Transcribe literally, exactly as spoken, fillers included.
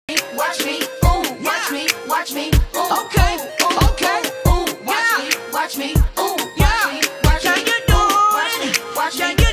watch me, ooh, watch me, watch me, ooh, okay, okay, ooh, watch me, watch me, ooh, watch me, watch me, can you do it? Watch me, watch me.